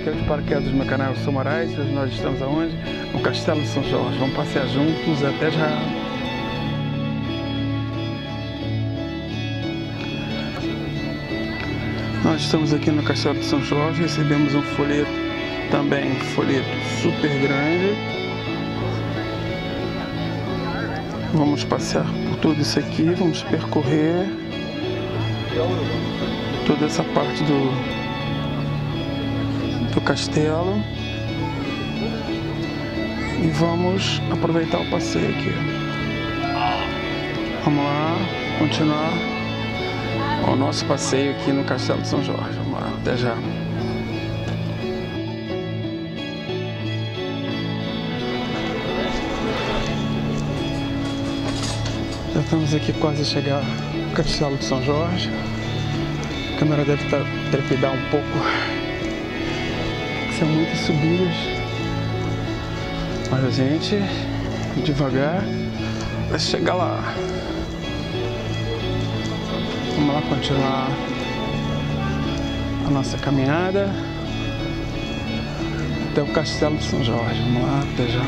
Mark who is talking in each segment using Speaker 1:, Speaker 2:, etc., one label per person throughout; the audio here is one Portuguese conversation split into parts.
Speaker 1: caiu de paraquedas no meu canal, eu sou Moraes. Hoje nós estamos aonde? No Castelo de São Jorge. Vamos passear juntos, até já! Nós estamos aqui no Castelo de São Jorge, recebemos um folheto, também um folheto super grande. Vamos passear por tudo isso aqui, vamos percorrer toda essa parte do castelo e vamos aproveitar o passeio aqui. Vamos lá, continuar o nosso passeio aqui no Castelo de São Jorge. Vamos lá, até já! Já estamos aqui quase a chegar no Castelo de São Jorge. A câmera deve trepidar um pouco, são muitas subidas, mas a gente devagar vai chegar lá. Vamos lá continuar a nossa caminhada até o Castelo de São Jorge. Vamos lá, até já!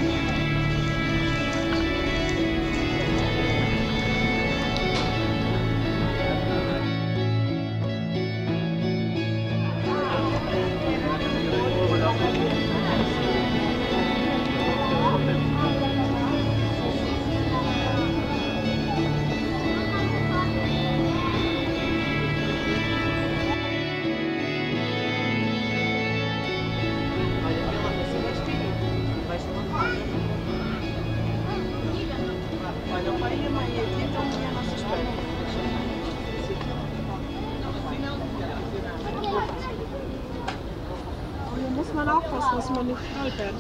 Speaker 2: Muss man aufpassen, dass man nicht stolpert.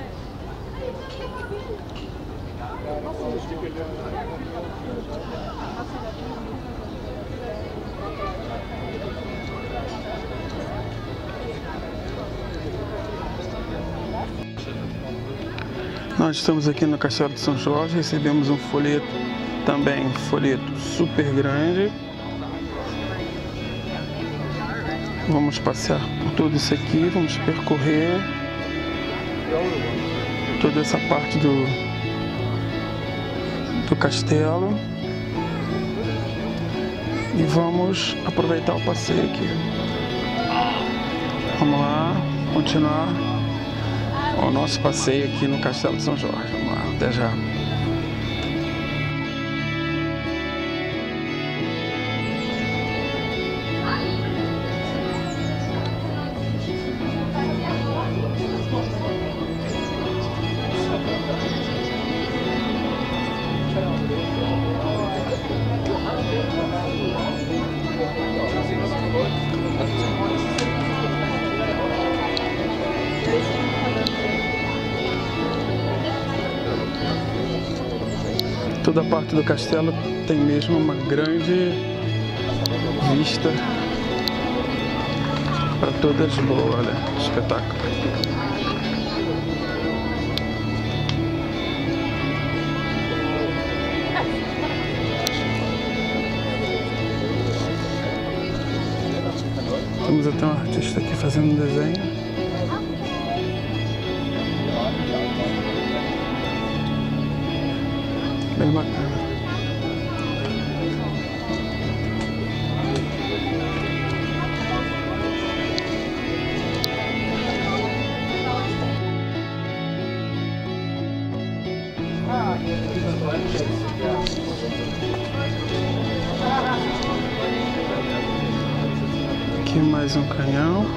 Speaker 1: Nós estamos aqui no Castelo de São Jorge, recebemos um folheto, também um folheto super grande. Vamos passear por tudo isso aqui, vamos percorrer toda essa parte do castelo e vamos aproveitar o passeio aqui. Vamos lá, continuar o nosso passeio aqui no Castelo de São Jorge. Vamos lá, até já! Toda a parte do castelo tem mesmo uma grande vista para toda Lisboa. Olha, espetáculo! Temos até um artista aqui fazendo um desenho. Bem bacana. Aqui mais um canhão.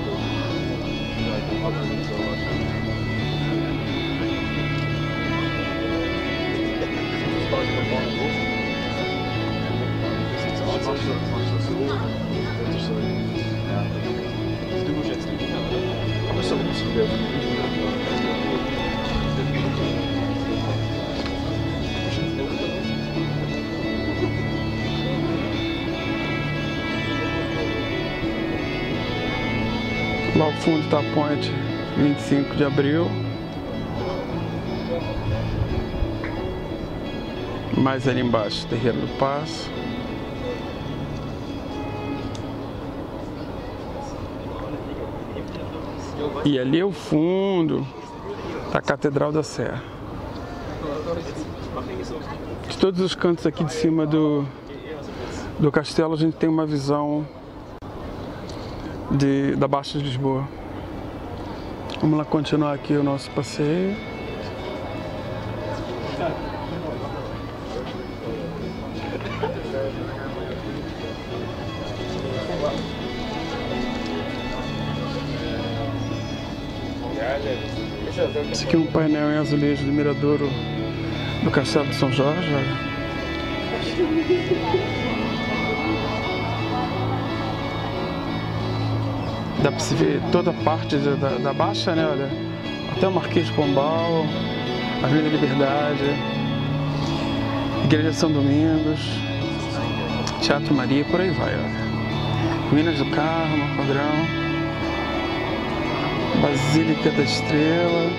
Speaker 1: Lá ao fundo está a ponte 25 de abril. Mais ali embaixo, Terreiro do Paço. E ali ao fundo tá a Catedral da Sé. De todos os cantos aqui de cima do castelo a gente tem uma visão da Baixa de Lisboa. Vamos lá continuar aqui o nosso passeio. Esse aqui é um painel em azulejo do miradouro do Castelo de São Jorge. Olha. Dá pra se ver toda a parte da Baixa, né? Olha, até o Marquês de Pombal, Avenida Liberdade, Igreja São Domingos, Teatro Maria, por aí vai, olha. Minas do Carmo, Padrão. Basílica da Estrela.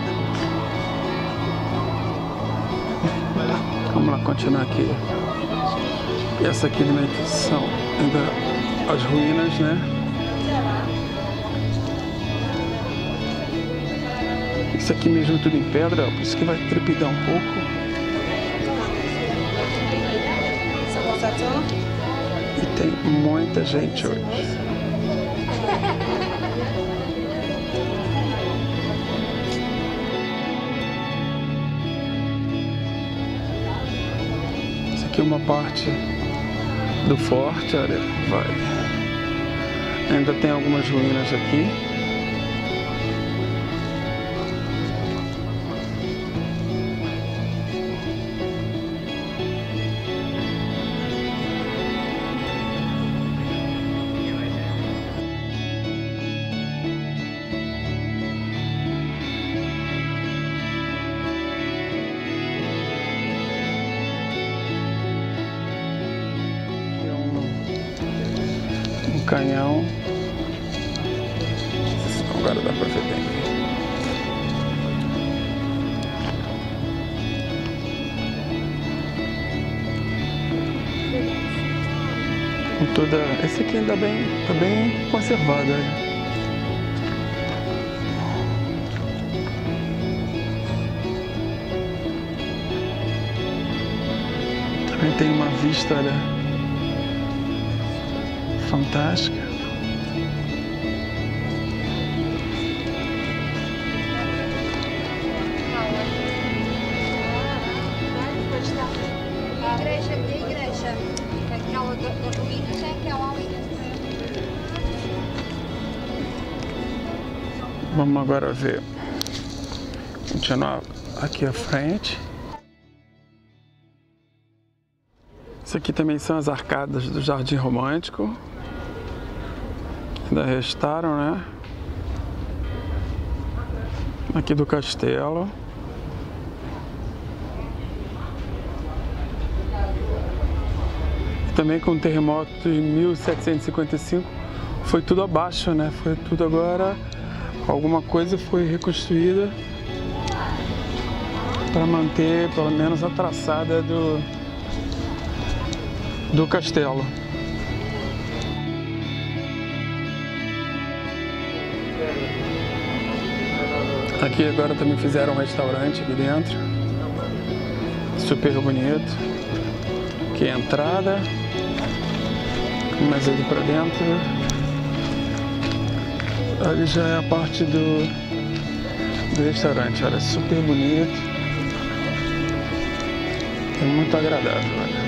Speaker 1: Vamos lá continuar aqui. E essa aqui também são ainda as ruínas, né? Isso aqui mesmo tudo em pedra, por isso que vai trepidar um pouco. E tem muita gente hoje. Aqui uma parte do forte, olha, vai. Ainda tem algumas ruínas aqui. Canhão. Agora dá pra ver bem. Com toda... Esse aqui ainda tá bem conservado. Olha. Também tem uma vista, olha, fantástica.
Speaker 3: Igreja. Aquela da ruínas é aquela ali.
Speaker 1: Vamos agora ver. Continuar aqui à frente. Isso aqui também são as arcadas do Jardim Romântico. Ainda restaram, né? Aqui do castelo. Também com o terremoto de 1755 foi tudo abaixo, né? Foi tudo agora, alguma coisa foi reconstruída para manter pelo menos a traçada do castelo. Aqui agora também fizeram um restaurante aqui dentro, super bonito. Aqui é a entrada, mas ali para dentro, ali já é a parte do restaurante. Olha, super bonito, é muito agradável, olha.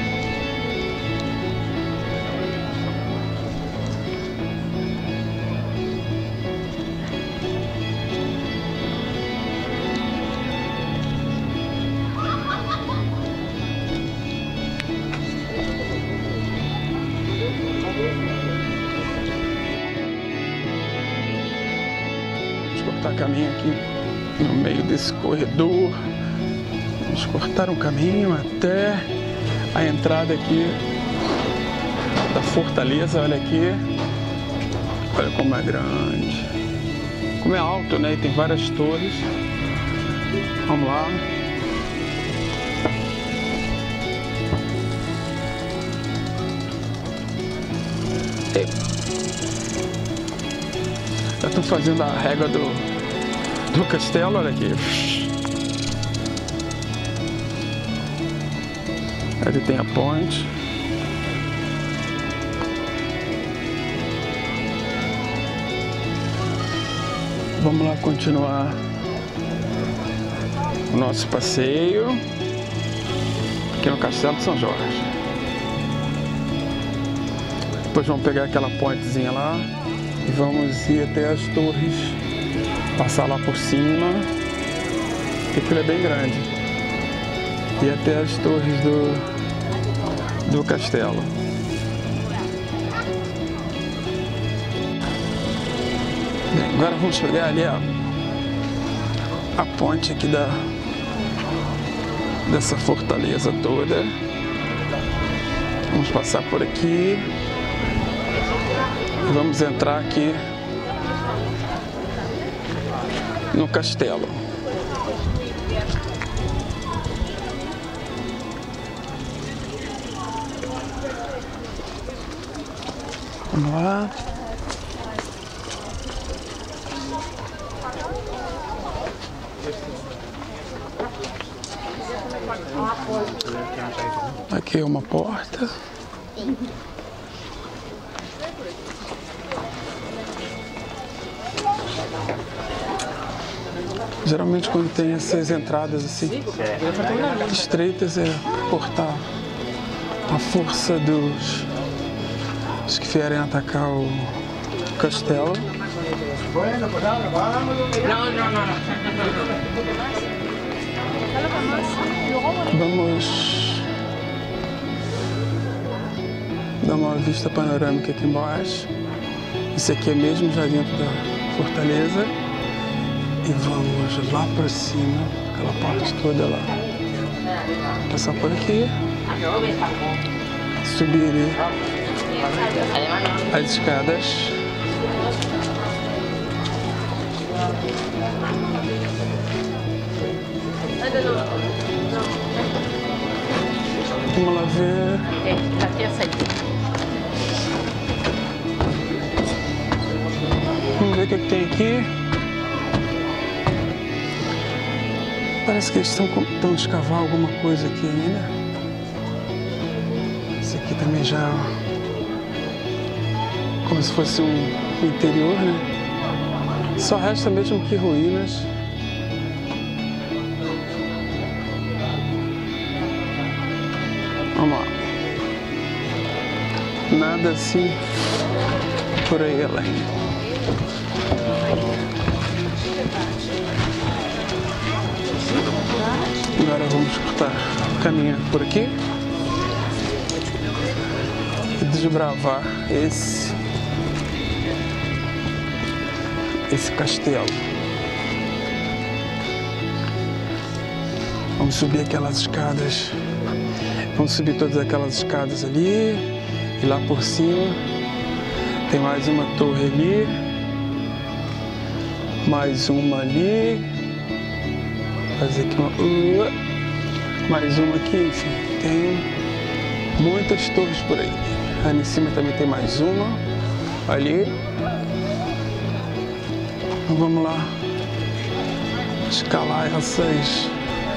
Speaker 1: Cortar caminho aqui no meio desse corredor. Vamos cortar um caminho até a entrada aqui da fortaleza. Olha aqui, olha como é grande, como é alto, né? E tem várias torres. Vamos lá. Estou fazendo a régua do castelo, olha aqui. Ali tem a ponte. Vamos lá continuar o nosso passeio aqui no Castelo de São Jorge. Depois vamos pegar aquela pontezinha lá e vamos ir até as torres, passar lá por cima, porque aquilo é bem grande, e até as torres do castelo. Bem, agora vamos pegar ali a ponte aqui dessa fortaleza toda. Vamos passar por aqui e vamos entrar aqui no castelo. Vamos lá. Aqui é uma porta. Geralmente quando tem essas entradas assim estreitas é cortar a força dos que vierem atacar o castelo. Vamos dar uma vista panorâmica aqui embaixo. Isso aqui é mesmo já dentro da fortaleza. E vamos lá para cima, aquela parte toda lá. Passar por aqui. Subir as escadas. Vamos lá ver. Vamos ver o que tem aqui. Parece que eles estão tentando escavar alguma coisa aqui ainda. Esse aqui também já como se fosse um interior, né? Só resta mesmo que ruínas. Vamos lá. Nada assim por aí além. Agora vamos cortar, caminhar por aqui e desbravar esse castelo. Vamos subir aquelas escadas. Vamos subir todas aquelas escadas ali. E lá por cima tem mais uma torre ali. Mais uma ali. Fazer aqui uma. Mais uma aqui, enfim. Tem muitas torres por aí. Ali em cima também tem mais uma. Ali. Então vamos lá escalar essas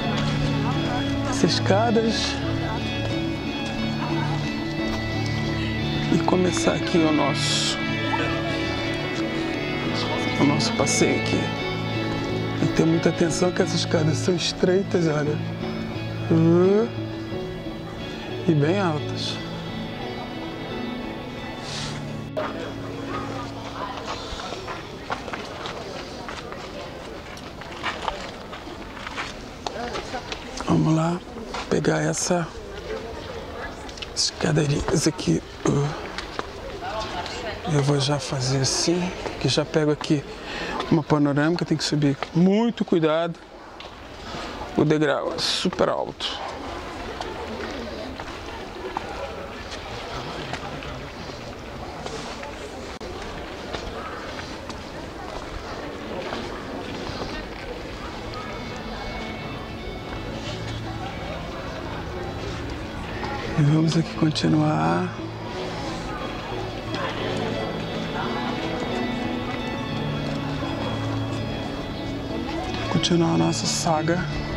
Speaker 1: escadas e começar aqui o nosso passeio aqui. Tem que ter muita atenção que essas escadas são estreitas, olha, e bem altas. Vamos lá pegar essa escadarias aqui. Eu vou já fazer assim, que já pego aqui uma panorâmica, tem que subir com muito cuidado. O degrau é super alto. E vamos aqui continuar. continuar a nossa saga.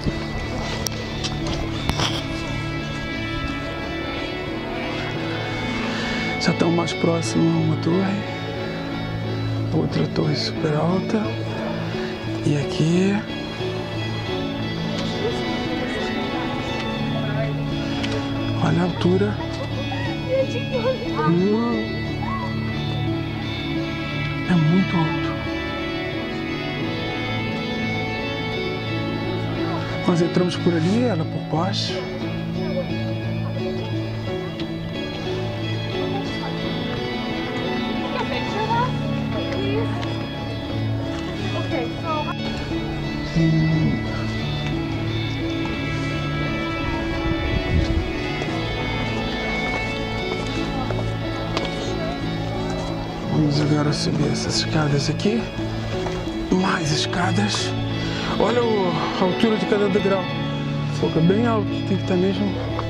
Speaker 1: Já estamos mais próximo a uma torre, outra torre super alta, e aqui olha a altura. É muito alto. Nós entramos por ali, ela por baixo. Vamos agora subir essas escadas aqui. Mais escadas. Olha a altura de cada degrau. Fica bem alto, tem que estar mesmo.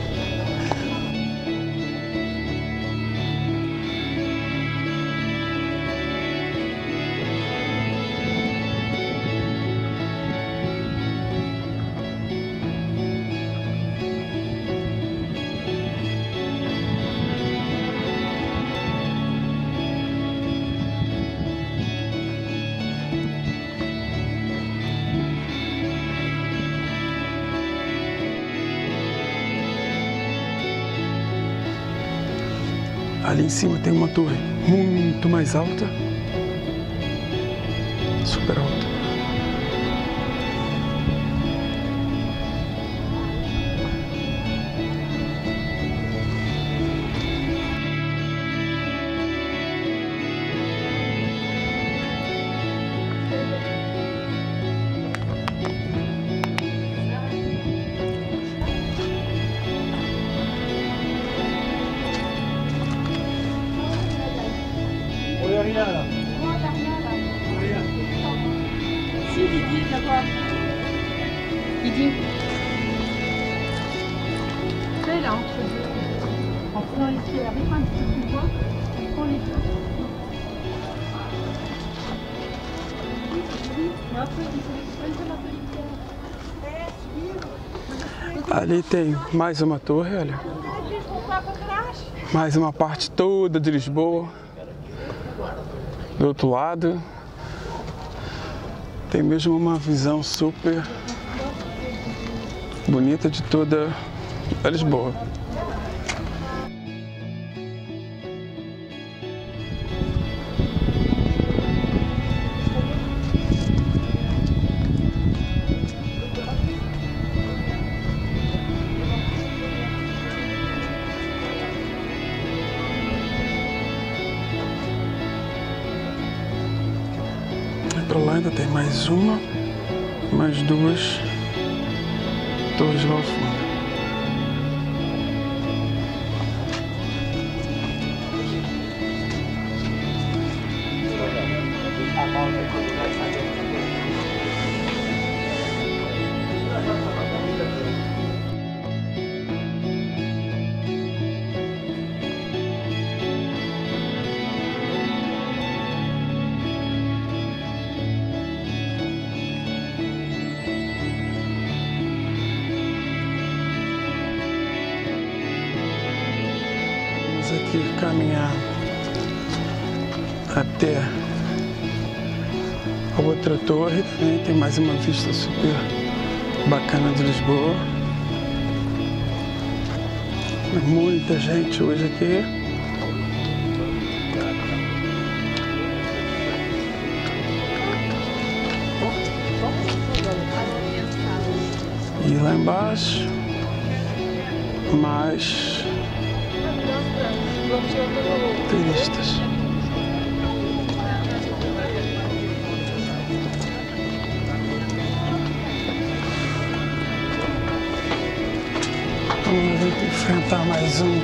Speaker 1: Ali em cima tem uma torre muito mais alta, super alta.
Speaker 2: C'est là entre deux. En prenant les pieds avec un petit peu plus loin, on prend les deux. Mais après, il faut la policière.
Speaker 1: Ali tem mais uma torre, olha. Mais uma parte toda de Lisboa. Do outro lado, tem mesmo uma visão super bonita de toda a Lisboa. Para lá ainda tem mais uma, mais duas torres lá ao fundo. Aqui caminhar até a outra torre, também tem mais uma vista super bacana de Lisboa. Muita gente hoje aqui. E lá embaixo, mais turistas. Vamos enfrentar mais um.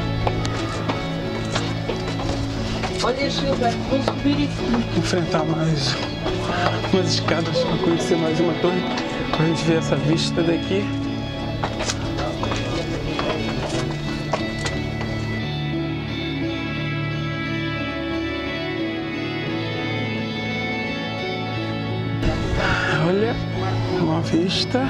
Speaker 2: Olha, Gilberto, vou subir aqui.
Speaker 1: Enfrentar mais umas escadas para conhecer mais uma torre, para a gente ver essa vista daqui. Olha, uma vista.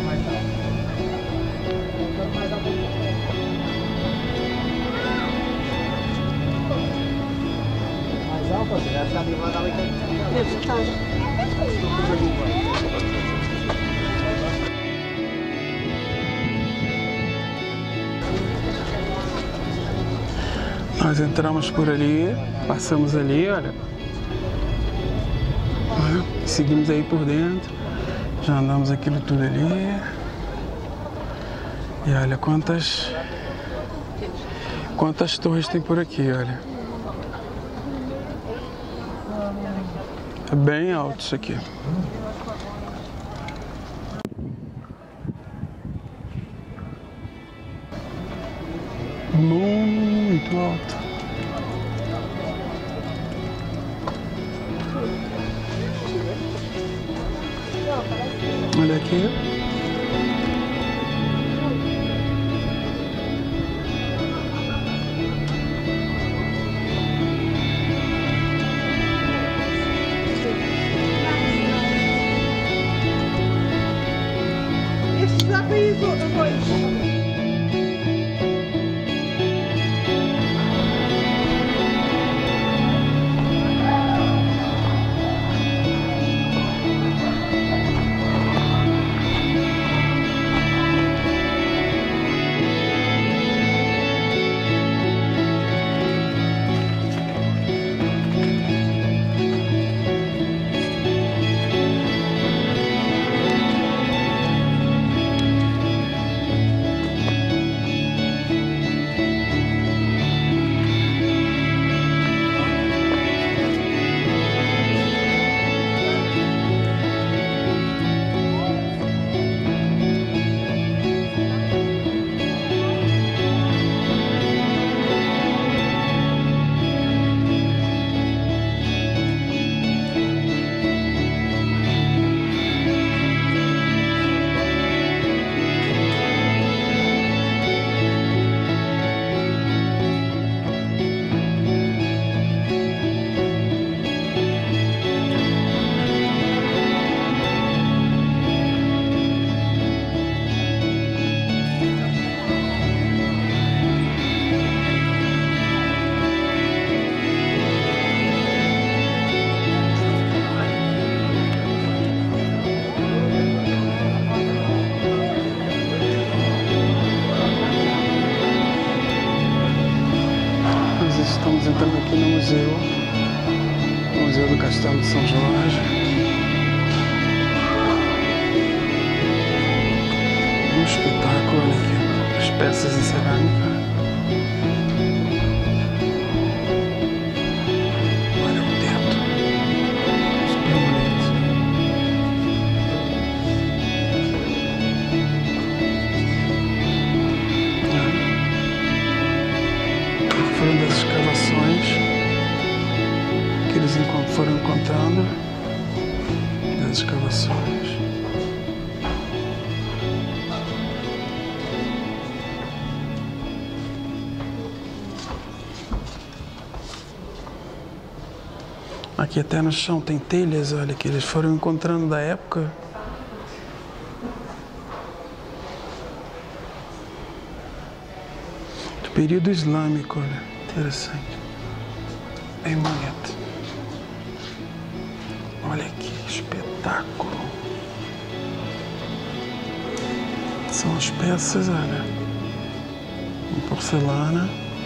Speaker 1: Nós entramos por ali, passamos ali, olha. Seguimos aí por dentro, já andamos aquilo tudo ali. E olha quantas torres tem por aqui, olha. É bem alto isso aqui. Muito alto. Olha aqui.
Speaker 2: Este dá para ir dois.
Speaker 1: Estamos entrando aqui no Museu do Castelo de São Jorge. Um espetáculo, olha aqui, as peças em cerâmica. Olha o teto, super bonito. Foram das escavações que eles foram encontrando, das escavações. Aqui até no chão tem telhas, olha, que eles foram encontrando da época. Do período islâmico, olha. Interessante. Bem bonito. Olha que espetáculo. São as peças, olha. Em porcelana.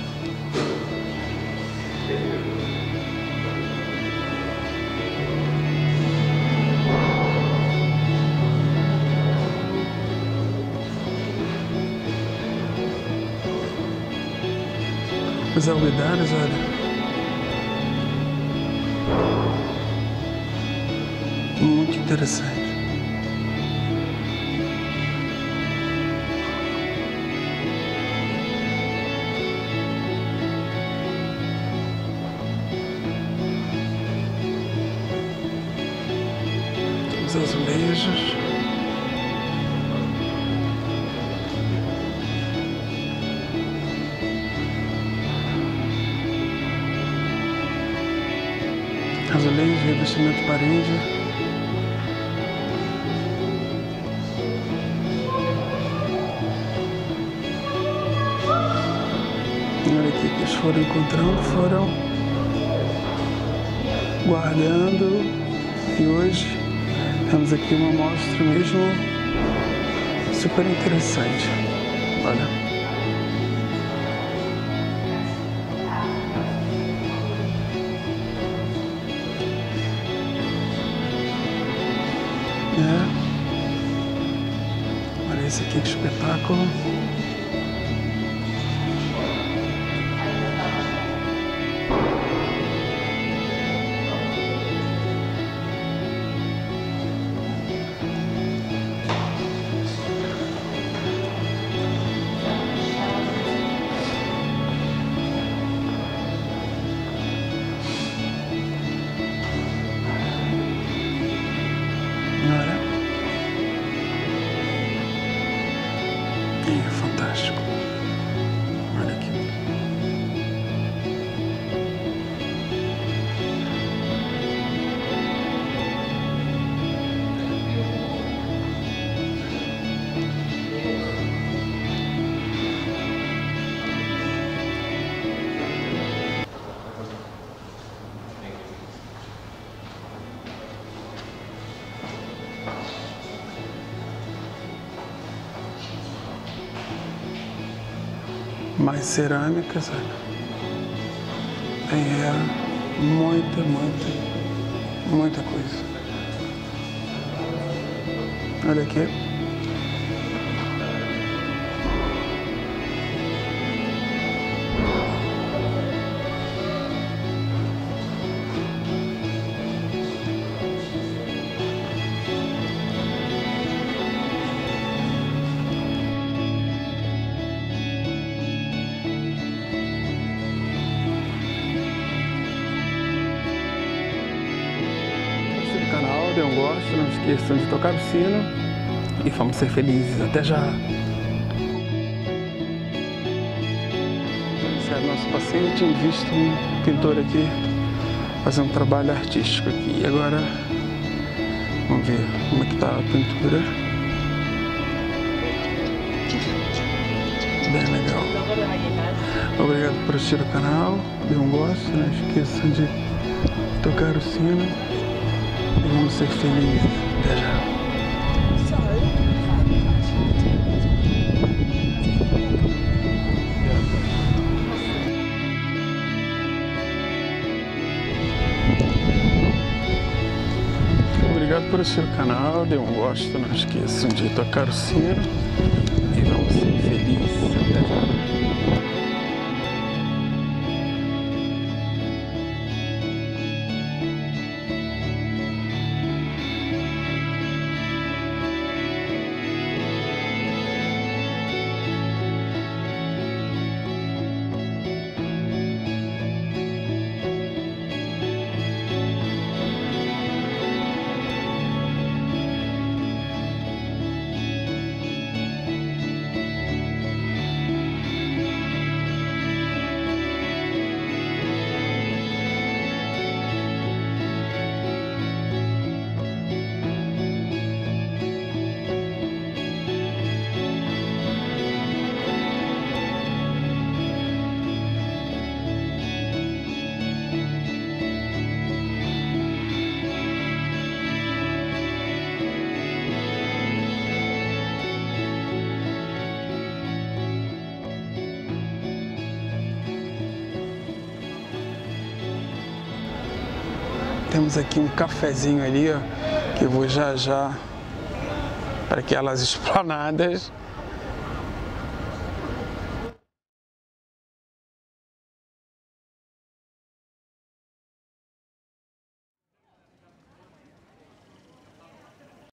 Speaker 1: Os alguidares, olha. Muito interessante. Os azulejos. Azulejos, revestimento de parede. Olha aqui que eles foram encontrando, foram guardando. E hoje temos aqui uma amostra mesmo super interessante. Olha. Olha esse aqui, que espetáculo. Olha. É fantástico. Olha aqui. Mais cerâmicas, olha. Muita coisa. Olha aqui. Dê um gosto, não esqueçam de tocar o sino e vamos ser felizes. Até já! Iniciar nosso passeio, tinha visto um pintor aqui fazer um trabalho artístico aqui. E agora vamos ver como é que está a pintura. Bem legal. Obrigado por assistir o canal, dê um gosto, não esqueçam de tocar o sino. E vamos ser felizes. Até já. Obrigado por assistir o canal, dê um gosto, não esqueçam de tocar o sino e vamos ser felizes. Até já. Temos aqui um cafezinho ali, ó, que eu vou já para aquelas esplanadas.